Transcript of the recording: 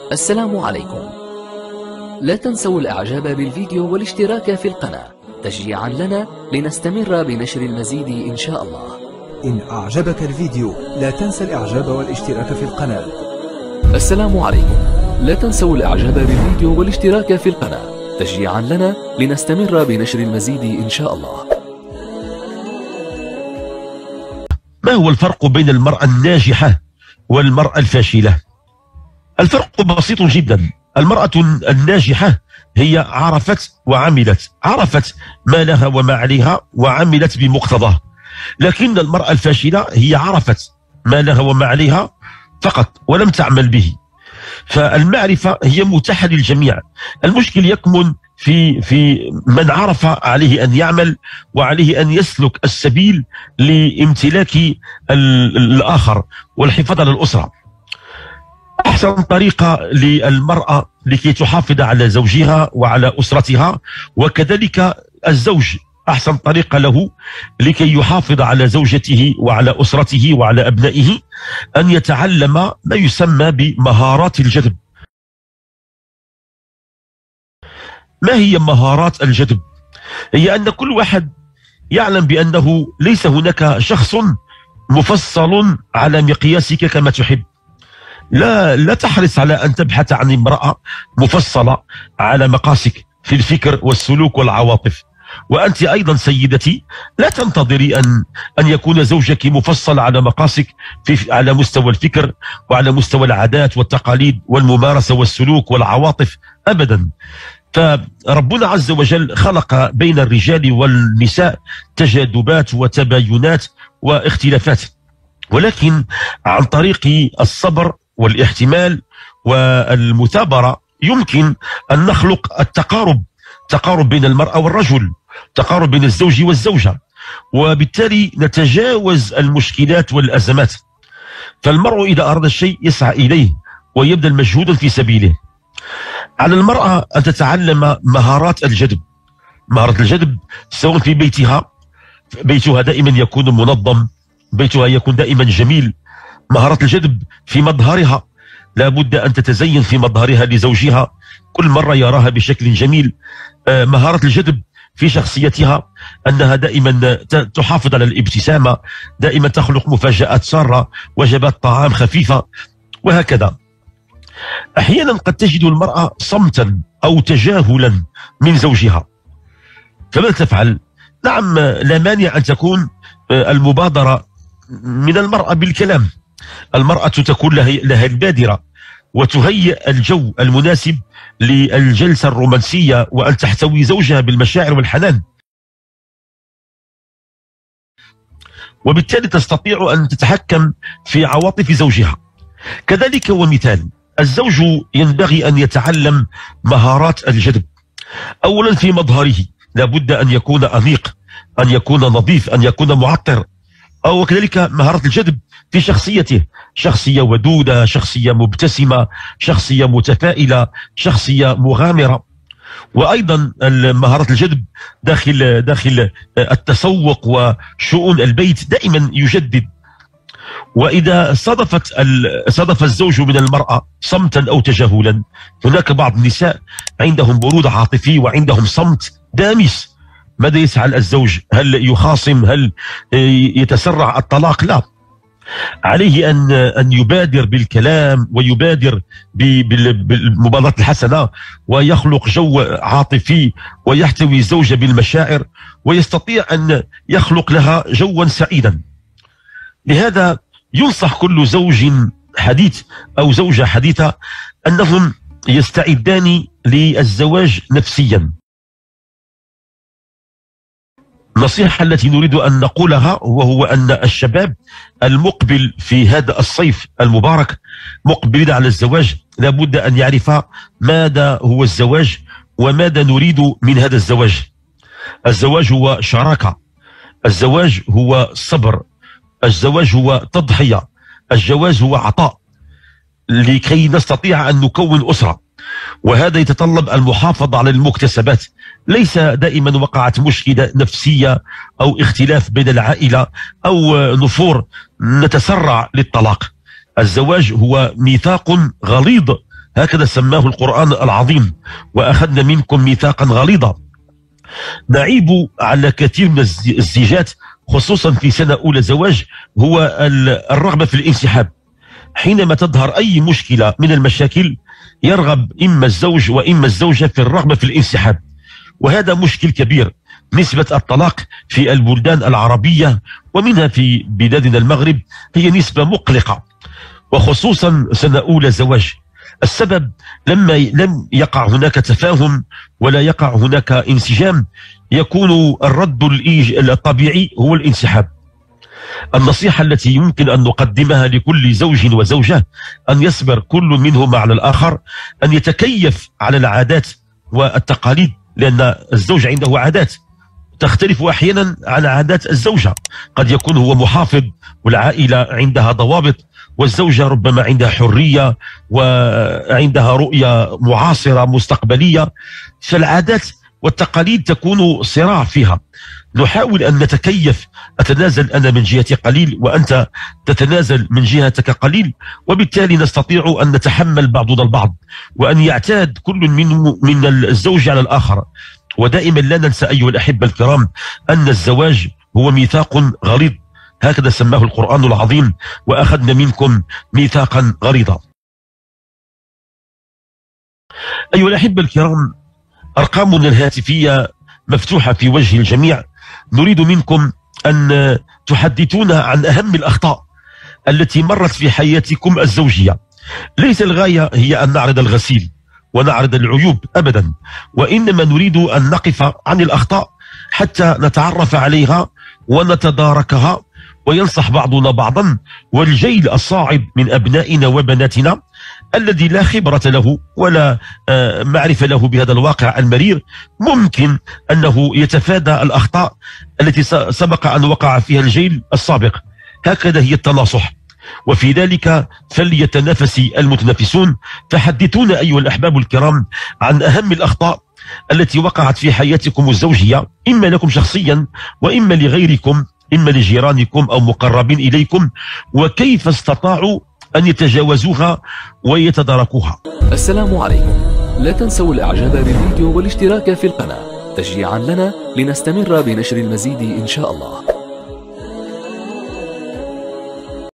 السلام عليكم. لا تنسوا الإعجاب بالفيديو والاشتراك في القناة تشجيعا لنا لنستمر بنشر المزيد إن شاء الله. إن أعجبك الفيديو لا تنسى الإعجاب والاشتراك في القناة. السلام عليكم. لا تنسوا الإعجاب بالفيديو والاشتراك في القناة تشجيعا لنا لنستمر بنشر المزيد إن شاء الله. ما هو الفرق بين المرأة الناجحة والمرأة الفاشلة؟ الفرق بسيط جدا. المرأة الناجحة هي عرفت وعملت، عرفت ما لها وما عليها وعملت بمقتضاه. لكن المرأة الفاشلة هي عرفت ما لها وما عليها فقط ولم تعمل به. فالمعرفة هي متاحة للجميع، المشكل يكمن في من عرف عليه أن يعمل وعليه أن يسلك السبيل لامتلاك الآخر والحفاظ على الأسرة. أحسن طريقة للمرأة لكي تحافظ على زوجها وعلى أسرتها، وكذلك الزوج أحسن طريقة له لكي يحافظ على زوجته وعلى أسرته وعلى أبنائه أن يتعلم ما يسمى بمهارات الجذب. ما هي مهارات الجذب؟ هي أن كل واحد يعلم بأنه ليس هناك شخص مفصل على مقياسك كما تحب. لا تحرص على أن تبحث عن امرأة مفصلة على مقاسك في الفكر والسلوك والعواطف. وأنت أيضا سيدتي لا تنتظري أن يكون زوجك مفصل على مقاسك على مستوى الفكر وعلى مستوى العادات والتقاليد والممارسة والسلوك والعواطف أبدا. فربنا عز وجل خلق بين الرجال والنساء تجاذبات وتباينات واختلافات، ولكن عن طريق الصبر والاحتمال والمثابرة يمكن أن نخلق تقارب بين المرأة والرجل، تقارب بين الزوج والزوجة، وبالتالي نتجاوز المشكلات والأزمات. فالمرء إذا أراد الشيء يسعى إليه ويبذل مجهودا في سبيله. على المرأة أن تتعلم مهارات الجذب. مهارة الجذب سواء في بيتها دائما يكون منظم، بيتها يكون دائما جميل. مهارة الجذب في مظهرها، لا بد أن تتزين في مظهرها لزوجها كل مرة يراها بشكل جميل. مهارة الجذب في شخصيتها، أنها دائما تحافظ على الابتسامة، دائما تخلق مفاجآت سارة، وجبات طعام خفيفة، وهكذا. أحيانا قد تجد المرأة صمتا أو تجاهلا من زوجها، فماذا تفعل؟ نعم، لا مانع أن تكون المبادرة من المرأة بالكلام. المرأة تكون لها البادرة وتهيئ الجو المناسب للجلسة الرومانسية، وأن تحتوي زوجها بالمشاعر والحنان، وبالتالي تستطيع أن تتحكم في عواطف زوجها. كذلك ومثال، الزوج ينبغي أن يتعلم مهارات الجذب. أولا في مظهره، لابد أن يكون أنيق، أن يكون نظيف، أن يكون معطر. أو كذلك مهارة الجذب في شخصيته، شخصية ودودة، شخصية مبتسمة، شخصية متفائلة، شخصية مغامرة. وأيضا مهارة الجذب داخل التسوق وشؤون البيت دائما يجدد. وإذا صادف الزوج من المرأة صمتا أو تجاهلا، هناك بعض النساء عندهم برود عاطفي وعندهم صمت دامس. ماذا يفعل الزوج؟ هل يخاصم؟ هل يتسرع الطلاق؟ لا، عليه أن يبادر بالكلام ويبادر بالمبادرة الحسنة، ويخلق جو عاطفي ويحتوي الزوجة بالمشاعر، ويستطيع أن يخلق لها جوا سعيدا. لهذا ينصح كل زوج حديث أو زوجة حديثة أنهم يستعدان للزواج نفسيا. النصيحة التي نريد أن نقولها وهو أن الشباب المقبل في هذا الصيف المبارك مقبل على الزواج لابد أن يعرف ماذا هو الزواج وماذا نريد من هذا الزواج. الزواج هو شراكة، الزواج هو صبر، الزواج هو تضحية، الزواج هو عطاء لكي نستطيع أن نكون أسرة. وهذا يتطلب المحافظة على المكتسبات. ليس دائما وقعت مشكلة نفسية أو اختلاف بين العائلة أو نفور نتسرع للطلاق. الزواج هو ميثاق غليظ هكذا سماه القرآن العظيم: وأخذنا منكم ميثاقا غليظا. نعيب على كثير من الزيجات خصوصا في سنة أولى زواج هو الرغبة في الانسحاب. حينما تظهر أي مشكلة من المشاكل يرغب إما الزوج وإما الزوجة في الرغبة في الانسحاب، وهذا مشكل كبير. نسبة الطلاق في البلدان العربية ومنها في بلادنا المغرب هي نسبة مقلقة، وخصوصا سنة أولى زواج. السبب لم يقع هناك تفاهم ولا يقع هناك انسجام، يكون الرد الطبيعي هو الانسحاب. النصيحة التي يمكن أن نقدمها لكل زوج وزوجة أن يصبر كل منهما على الآخر، أن يتكيف على العادات والتقاليد، لأن الزوج عنده عادات تختلف أحيانا عن عادات الزوجة. قد يكون هو محافظ والعائلة عندها ضوابط، والزوجة ربما عندها حرية وعندها رؤية معاصرة مستقبلية، فالعادات والتقاليد تكون صراع فيها. نحاول أن نتكيف، أتنازل أنا من جهتي قليل وأنت تتنازل من جهتك قليل، وبالتالي نستطيع أن نتحمل بعضنا البعض، وأن يعتاد كل من الزوج على الآخر. ودائما لا ننسى أيها الأحبة الكرام أن الزواج هو ميثاق غليظ، هكذا سماه القرآن العظيم: وأخذنا منكم ميثاقا غليظا. أيها الأحبة الكرام، أرقامنا الهاتفية مفتوحة في وجه الجميع. نريد منكم أن تحدثونا عن أهم الأخطاء التي مرت في حياتكم الزوجية. ليس الغاية هي أن نعرض الغسيل ونعرض العيوب أبدا، وإنما نريد أن نقف عن الأخطاء حتى نتعرف عليها ونتداركها، وينصح بعضنا بعضا. والجيل الصاعد من أبنائنا وبناتنا الذي لا خبرة له ولا معرفة له بهذا الواقع المرير، ممكن أنه يتفادى الأخطاء التي سبق أن وقع فيها الجيل السابق. هكذا هي التناصح، وفي ذلك فليتنافس المتنافسون. فحدثونا أيها الأحباب الكرام عن أهم الأخطاء التي وقعت في حياتكم الزوجية، إما لكم شخصيا وإما لغيركم، إما لجيرانكم أو مقربين إليكم، وكيف استطاعوا أن يتجاوزوها ويتداركوها. السلام عليكم. لا تنسوا الإعجاب بالفيديو والاشتراك في القناة تشجيعا لنا لنستمر بنشر المزيد إن شاء الله.